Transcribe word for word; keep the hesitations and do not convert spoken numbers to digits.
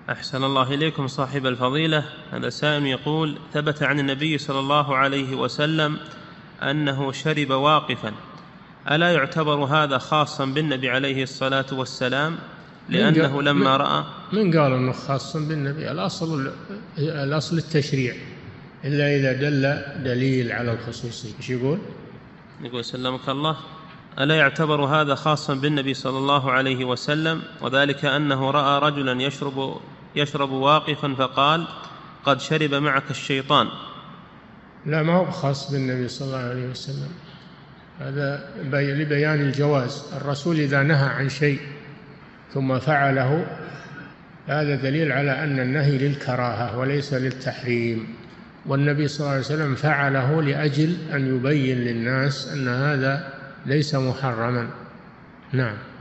أحسن الله إليكم صاحب الفضيلة. هذا سائل يقول: ثبت عن النبي صلى الله عليه وسلم أنه شرب واقفا، ألا يعتبر هذا خاصا بالنبي عليه الصلاة والسلام لأنه لما رأى؟ من قال أنه خاص بالنبي؟ الأصل الأصل التشريع إلا إذا دل دليل على الخصوصية. إيش يقول؟ يقول سلمك الله: ألا يعتبر هذا خاصا بالنبي صلى الله عليه وسلم، وذلك أنه رأى رجلا يشرب يشرب واقفا فقال: قد شرب معك الشيطان. لا، ما هو خاص بالنبي صلى الله عليه وسلم، هذا لبيان الجواز. الرسول إذا نهى عن شيء ثم فعله هذا دليل على أن النهي للكراهة وليس للتحريم، والنبي صلى الله عليه وسلم فعله لأجل أن يبين للناس أن هذا ليس محرما. نعم.